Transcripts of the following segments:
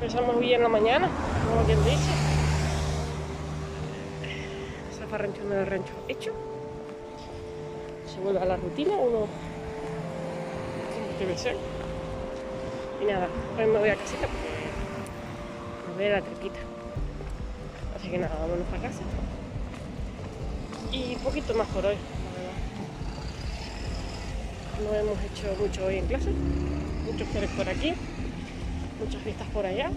Empezamos bien en la mañana, como quien dice. Zafarranchando del rancho hecho. Se vuelve a la rutina, uno debe ser. Y nada, hoy me voy a casita porque me voy a la tripita. Así que nada, vámonos a casa. Y poquito más por hoy, la verdad. No hemos hecho mucho hoy en clase. Muchos seres por aquí, muchas fiestas por allá.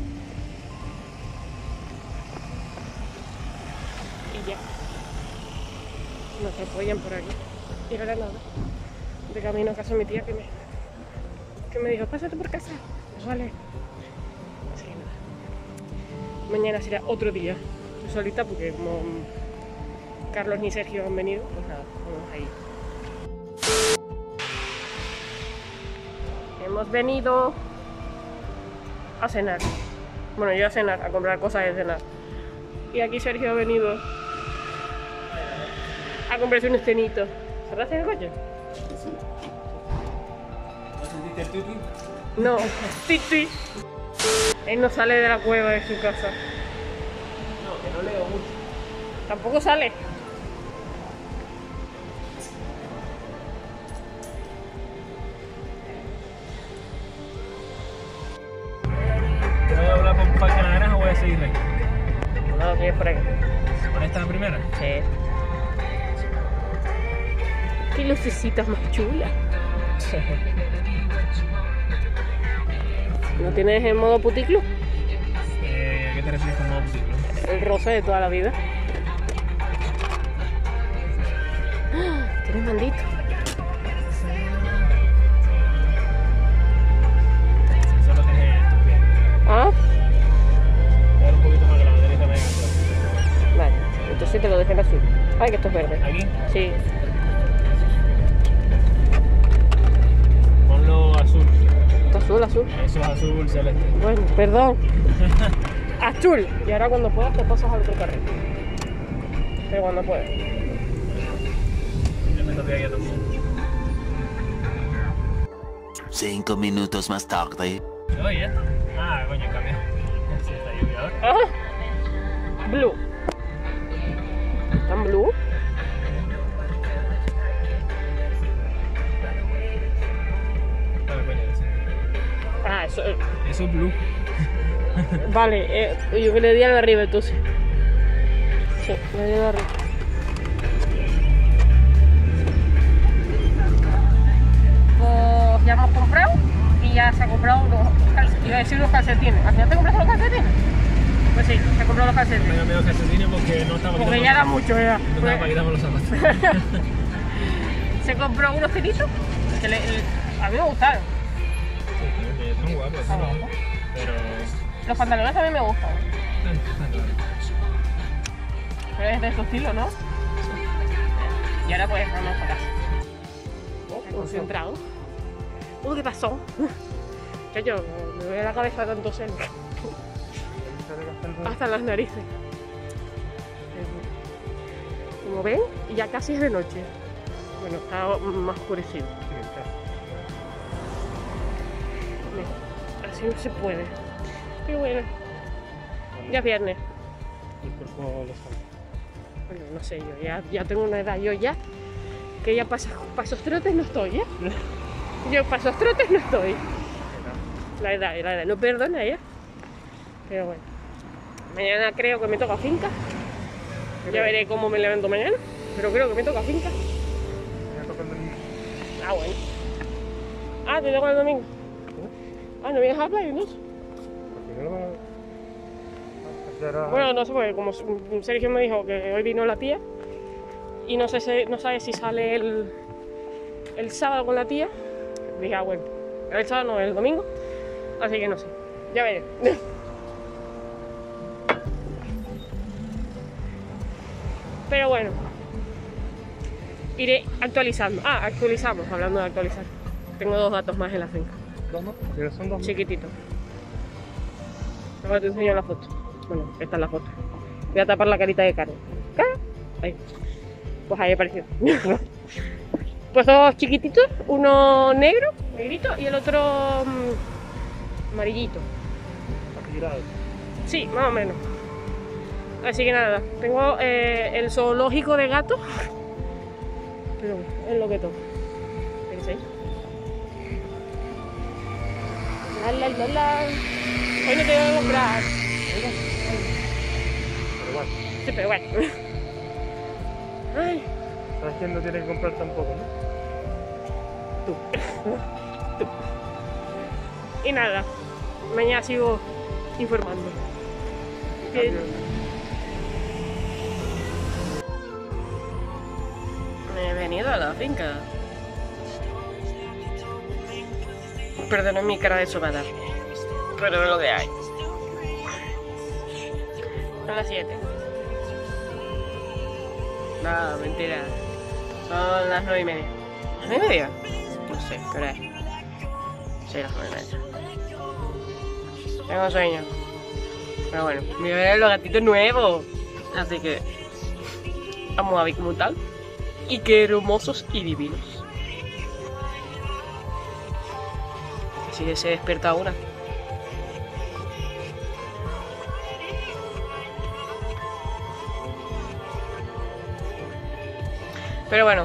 Y ya. Nos apoyan por aquí. Y ahora nada. De camino a casa de mi tía que me dijo, pásate por casa. Pues vale. Así que nada. Mañana será otro día. Estoy solita porque como Carlos ni Sergio han venido, pues nada, vamos ahí. Hemos venido a cenar. Bueno, yo a cenar, a comprar cosas de cenar. Y aquí Sergio ha venido a comprarse unos cenitos. ¿Cerraste el coche? Sí. ¿No sentiste el tuti? No, titi. Él no sale de la cueva de su casa. No, que no leo mucho. Tampoco sale. ¿Voy a hablar con Parque La Granja o voy a seguir recto? No, que es por aquí. ¿Con esta la primera? Sí. Qué lucecitas más chulas. ¿No tienes el modo puticlub? ¿A qué te refieres con modo puticlub? El rosa de toda la vida. ¡Ah! Tienes mandito. Eso lo tienes en tus pies. ¿Ah? Dar un poquito más que la banderita me diga. Vale, entonces te lo dejo en azul. Ay, que esto es verde. ¿Aquí? Sí. Ponlo azul. Está azul, azul. Eso es azul celeste. Bueno, perdón. Azul. Y ahora cuando puedas te pasas al otro carril. Pero cuando puedas. Yo me estoy aquí también. 5 minutos más tarde. Oye, ah, coño, cambió. Sí, está lluvia ahora. Ah. Blue. ¿Tan blue? Vale, coño, sí. Ah, eso. Eso es blue. Vale, yo que le di al de arriba entonces. Sí, le di al de arriba. Pues ya hemos comprado y ya se ha comprado iba a decir unos calcetines. ¿Al final te compraste los calcetines? Pues sí, se ha comprado los calcetines. Me dio calcetines porque no estaba Porque ya era mucho, ya. No estaba para quitarme los zapatos. Se compró unos cenitos que a mí me gustaron. Sí, son guapos, Está ¿no? guapo. Pero... Los pantalones también me gustan. Pero es de su estilo, ¿no? Y ahora pues vamos a casa. Concentrado. ¿Qué pasó? Yo me duele la cabeza de tanto celo. Hasta las narices. Como ven, ya casi es de noche. Bueno, está más oscurecido. Así no se puede. Pero bueno, ya es viernes. El cuerpo lo sabe. Bueno, no sé, yo ya tengo una edad, yo ya, que ya para esos trotes no estoy, ¿eh? Yo para esos trotes no estoy. La edad, no perdona ya. Pero bueno, mañana creo que me toca finca. Ya veré cómo me levanto mañana, pero creo que me toca finca. Ah, bueno. Ah, te toca el domingo. Ah, ¿no vienes a la playa, no? Bueno, no sé, porque como Sergio me dijo que hoy vino la tía y no sabe si sale el sábado con la tía. Dije, ah, bueno, el sábado no, el domingo. Así que no sé, ya veré. Pero bueno, iré actualizando. Ah, actualizamos, hablando de actualizar. Tengo 2 gatos más en la finca. ¿Dos no? Pero son dos. Chiquititos. Ahora te enseño la foto. Bueno, esta es la foto. Voy a tapar la carita de Carlos. Ahí. Pues ahí apareció. Pues 2 chiquititos, uno negrito y el otro amarillito. retirado. Sí, más o menos. Así que nada, tengo el zoológico de gatos. Pero es lo que toca. ¿Pensáis? La. Hoy no te voy a comprar. Pero bueno, Sí, pero bueno. Ay, ¿sabes quién no tiene que comprar tampoco, no? tú. Y nada, mañana sigo informando. Que- Me he venido a la finca. Perdona mi cara de sobada, pero es lo que hay. Son las 7. No, mentira. Son las 9:30. ¿Las 9:30? No sé, ¿qué hora es? Sí, las 9:30. Tengo sueño. Pero bueno, me voy a ver los gatitos nuevos. Así que vamos a ver cómo tal. Y qué hermosos y divinos. Así que se despierta una. Pero bueno.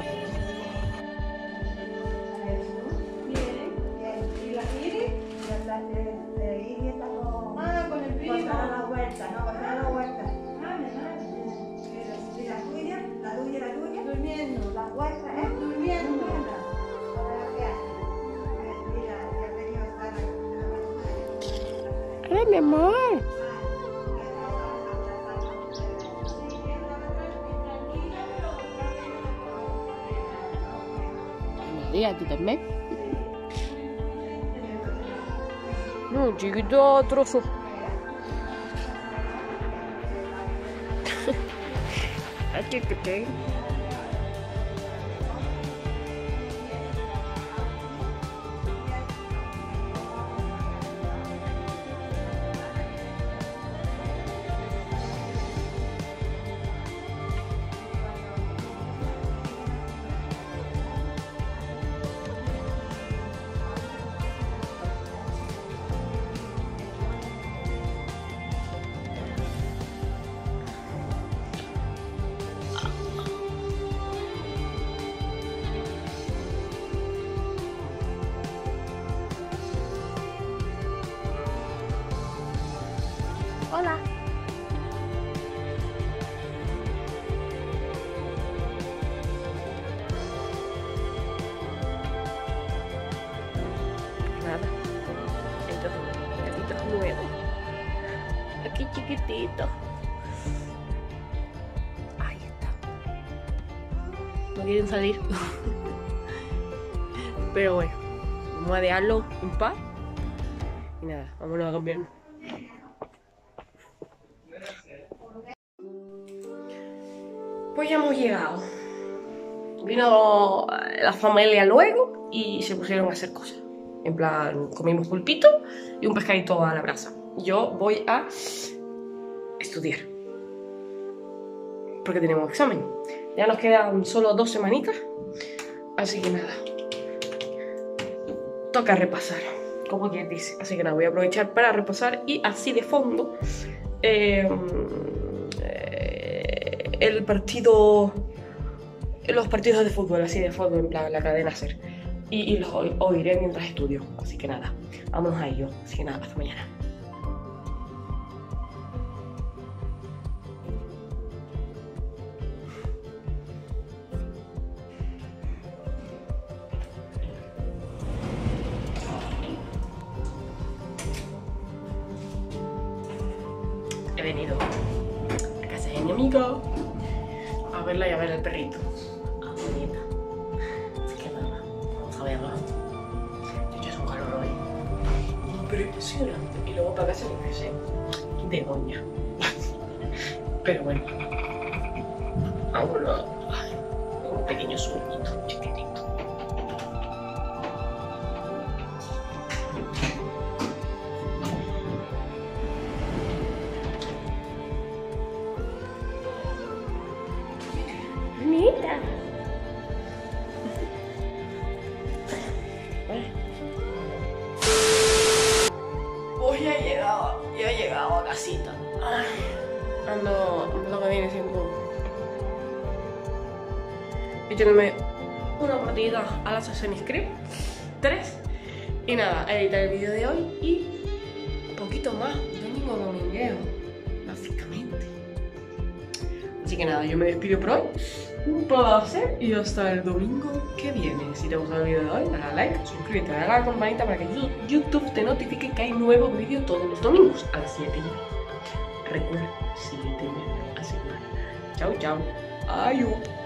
¿Y la Iris? Iris está con... con el piso. Con la vuelta, ¿no? Con la vuelta. Mi madre. Y la tuya, la tuya. Durmiendo. La vuelta, ¿eh? Durmiendo. Ahora, ¿qué hace? Mira, ya ha venido a estar ¡Ay, mi amor! María, ¿tú también? No, chiquito trozo. Aquí que hola. Nada. Entonces, gatito nuevo. Aquí chiquitito. Ahí está. No quieren salir. Pero bueno, vamos a dejarlo en paz. Y nada, vámonos a cambiarnos. Pues ya hemos llegado. Vino la familia luego y se pusieron a hacer cosas. En plan, comimos pulpito y un pescadito a la brasa. Yo voy a estudiar. Porque tenemos examen. Ya nos quedan solo 2 semanitas. Así que nada. Toca repasar, como quien dice. Así que nada, voy a aprovechar para repasar y así de fondo el partido, los partidos de fútbol, así de fondo, en plan la cadena SER. Y los oiré mientras estudio. Así que nada, vámonos a ello. Así que nada, hasta mañana. He venido a casa de mi amiga a verla y a ver el perrito. A su nieta. Así que nada, vamos a verla. De hecho es un calor hoy impresionante. Y luego para casa yo qué sé, de doña. Pero bueno, vámonos. Un pequeño sueñito chiquitito. Mira. Pues ya ha llegado ando lo que viene siendo echándome una partida al Assassin's Creed 3 y nada, editar el vídeo de hoy y un poquito más, domingo domingueo, básicamente. Así que nada, yo me despido por hoy, un placer y hasta el domingo que viene. Si te ha gustado el vídeo de hoy, dale a like, suscríbete, dale a la campanita para que YouTube te notifique que hay nuevo vídeo todos los domingos a las 7:30. Recuerda, 7:30 a semana. Chao, chao. Adiós.